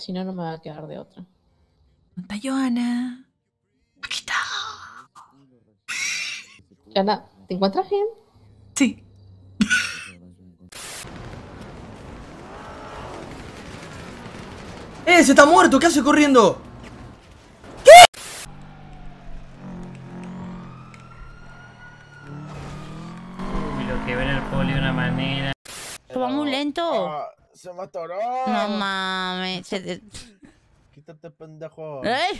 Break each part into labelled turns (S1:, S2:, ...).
S1: Si no, no me va a quedar de otra.
S2: ¿Dónde está Joana? Aquí está.
S1: Ana, ¿te encuentras bien?
S2: Sí.
S3: ¡Se está muerto! ¿Qué hace corriendo?
S4: Uy, lo que ve en el poli de una manera.
S2: ¿Va muy lento?
S5: Se me atoró.
S2: No mames.
S5: Quítate, pendejo.
S2: ¡Ay!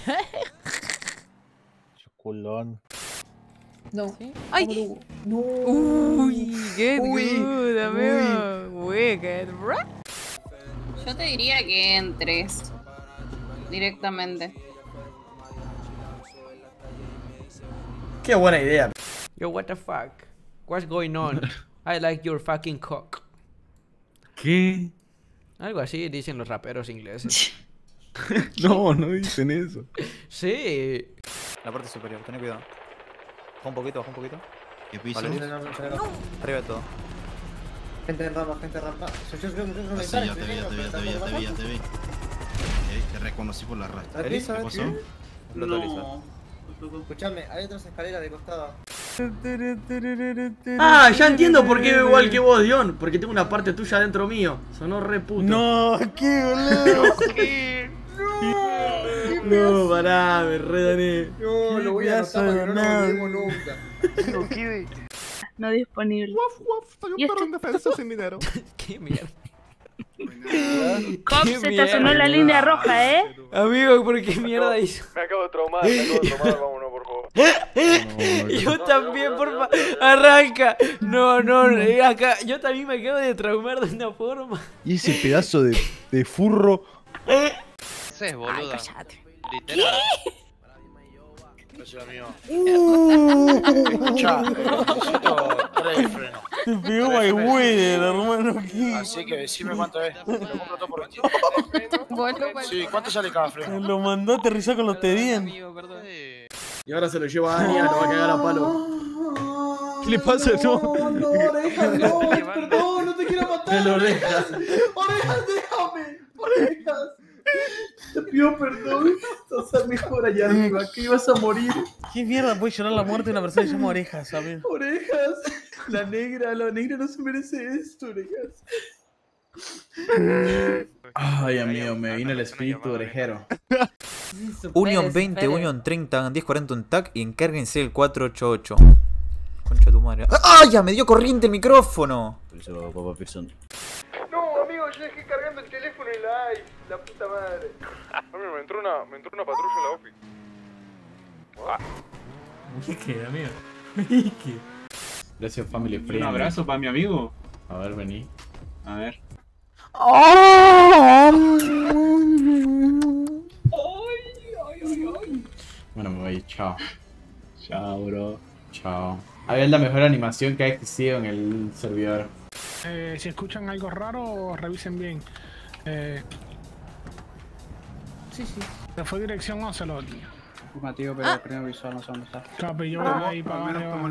S5: Choculón.
S1: No.
S2: ¡Ay!
S1: No.
S2: Uy, get
S3: Uy,
S2: good, amigo. Wicked, bro.
S6: Yo te diría que entres directamente.
S3: Qué buena idea.
S7: Yo, what the fuck? What's going on? I like your fucking cock.
S8: ¿Qué?
S7: Algo así dicen los raperos ingleses.
S8: No, no dicen eso.
S7: Sí.
S9: La parte superior, ten cuidado. Baja un poquito, baja un poquito.
S8: ¿Qué piso?
S9: Vale. Arriba de todo.
S5: Gente en rampa, gente en rampa.
S8: Sí, ya te vi. Te reconocí por la rastra. ¿Qué pasó?
S9: No.
S5: Escuchame, hay otras escaleras de costado.
S3: Ah, ya entiendo por qué veo igual que vos, Dion. Porque tengo una parte tuya dentro mío. Sonó re puto.
S5: No, qué boludo.
S3: No, pará, me redané.
S5: No, lo voy a anotar para que no nos olvidemos nunca.
S10: No disponible.
S8: Soy
S10: ¿Y
S8: un perro indefenso sin dinero.
S7: Qué mierda.
S10: Cops, se estacionó la línea roja, ¿eh?
S7: Amigo, ¿por qué mierda hizo?
S11: Me acabo de traumar, vámonos, por favor.
S7: Yo también, porfa. Arranca. No, acá. Yo también me acabo de traumar de una forma.
S8: Y ese pedazo de furro.
S11: Es boluda.
S2: Ay, cállate.
S11: Literal. Gracias, amigo. Escuchá, necesito 3 de freno.
S5: Te pegó my weather, hermano.
S11: Así que decime cuánto es. Lo compro todo por 20. Sí, ¿cuánto sale cada freno?
S5: Lo mandó a aterrizar con los T10.
S7: Amigo, perdón.
S3: Y ahora se lo lleva a Ania, lo va a cagar a palo.
S8: ¿Qué le pasa? No.
S3: No, orejas, no, perdón, no te quiero matar. Orejas, déjame. Orejas. Te pido perdón. Estás mejor allá arriba, que ibas a morir.
S5: ¿Qué mierda puede llorar la muerte de una persona que se llama Orejas, ¿sabes?
S3: Orejas. La negra no se merece esto, Orejas. Ay, amigo, me vino el espíritu orejero.
S9: Union 20, Union 30, 1040 un TAC y encárguense el 488. Concha tu madre. ¡Ah! ¡Ya me dio corriente el micrófono!
S11: No, amigo, yo dejé cargando el teléfono y la puta madre. Amigo, me entró una patrulla en la OFI.
S4: ¿Qué, amigo? ¿Qué?
S8: Gracias, family friend.
S4: Un abrazo para mi amigo.
S8: A ver, vení.
S4: A ver.
S8: Bueno, me voy. Chao. Chao, bro. Chao. A ver, la mejor animación que ha existido en el servidor.
S11: Si escuchan algo raro, revisen bien.
S1: Sí.
S11: ¿Se fue dirección Ocelot?
S4: Afirmativo, pero el primer visual no sé dónde está.
S11: Capi, yo voy ahí para arriba.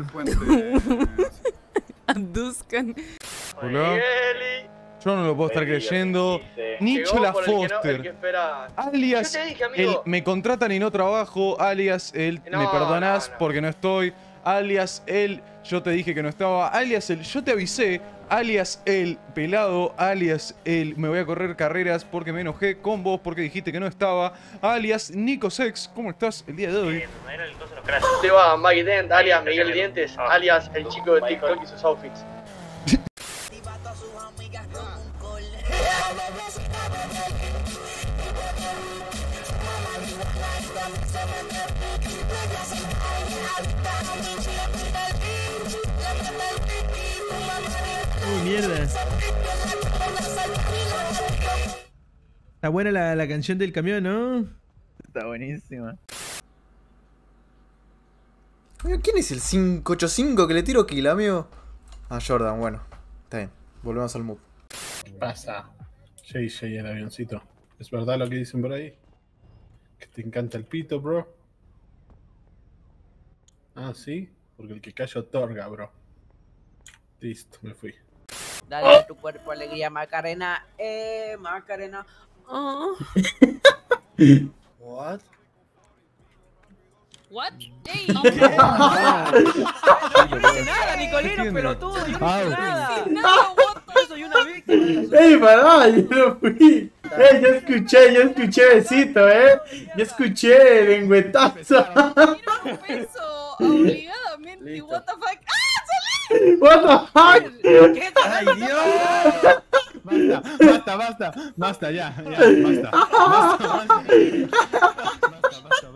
S2: Anduzcan.
S8: Hola. Yo no lo puedo estar creyendo. Nicholas Foster. Alias el me contratan y no trabajo. Alias el me perdonás porque no estoy. Alias el yo te dije que no estaba. Alias el yo te avisé. Alias el pelado. Alias el me voy a correr carreras porque me enojé con vos porque dijiste que no estaba. Alias Nico Sex. ¿Cómo estás el día de hoy?
S5: Te va Maggie Dent, alias Miguel Dientes, alias el chico de TikTok y sus outfits.
S3: Uy, mierda. Está buena la canción del camión, ¿no?
S9: Está buenísima. ¿Quién es el 585 que le tiro kill, amigo? Ah, Jordan, bueno. Está bien. Volvemos al mood.
S11: ¿Qué pasa? JJ, el avioncito. ¿Es verdad lo que dicen por ahí? ¿Que te encanta el pito, bro? Ah, ¿sí? Porque el que calla otorga, bro. Listo, me fui.
S7: Dale a tu cuerpo alegría, Macarena. Macarena.
S3: What?
S6: What? ¡Ey!
S7: No hice nada, Nicolino, pelotudo. Yo no hice nada. Yo soy una víctima.
S3: ¡Ey, pará! Yo no fui. Yo escuché besito, Yo escuché lengüetazo.
S6: Eso, obligadamente. What the fuck.
S3: What the fuck?
S7: ¿Qué tal?
S12: ¡Ay, Dios! Basta, ya, basta. Basta.